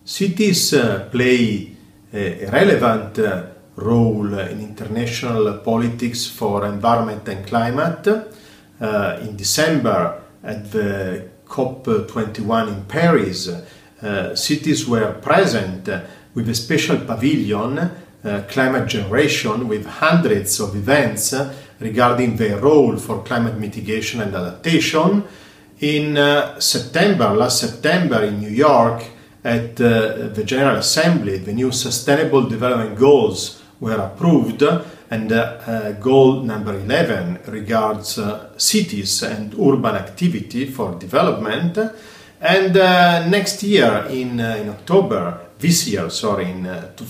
Cities play a relevant role in international politics for environment and climate. In December, at the COP21 in Paris, cities were present with a special pavilion, Climate Generation, with hundreds of events regarding their role for climate mitigation and adaptation. In last September in New York, at the General Assembly, the new Sustainable Development Goals were approved, and goal number 11 regards cities and urban activity for development. And next year, in October, this year, sorry, in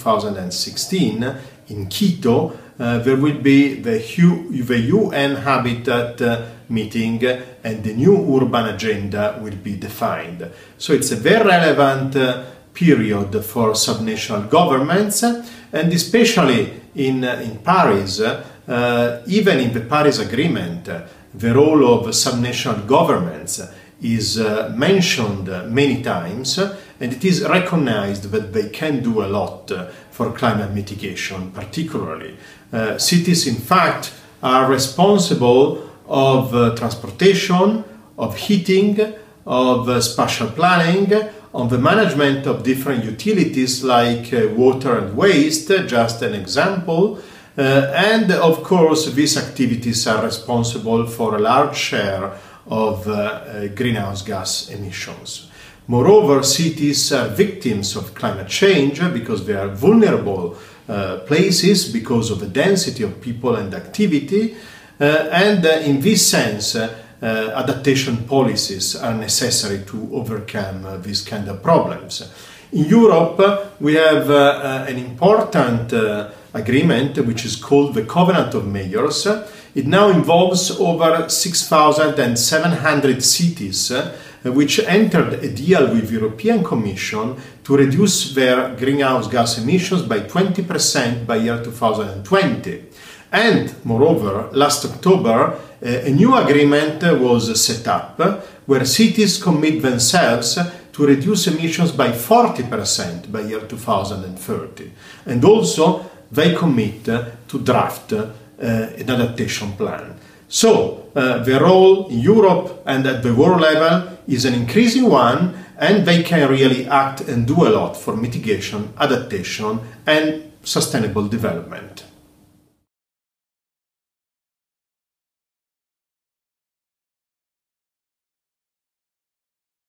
2016, in Quito, there will be the UN Habitat meeting, and the new urban agenda will be defined. So it's a very relevant period for subnational governments, and especially in Paris, even in the Paris Agreement, the role of subnational governments is mentioned many times, and it is recognized that they can do a lot for climate mitigation, particularly. Cities, in fact, are responsible of transportation, of heating, of spatial planning, on the management of different utilities like water and waste, just an example. And of course, these activities are responsible for a large share of greenhouse gas emissions. Moreover, cities are victims of climate change because they are vulnerable places because of the density of people and activity. And in this sense, adaptation policies are necessary to overcome these kind of problems. In Europe, we have an important agreement which is called the Covenant of Mayors. It now involves over 6,700 cities which entered a deal with the European Commission to reduce their greenhouse gas emissions by 20% by year 2020. And moreover, last October, a new agreement was set up where cities commit themselves to reduce emissions by 40% by year 2030. And also, they commit to draft an adaptation plan. So, the role in Europe and at the world level is an increasing one, and they can really act and do a lot for mitigation, adaptation, and sustainable development.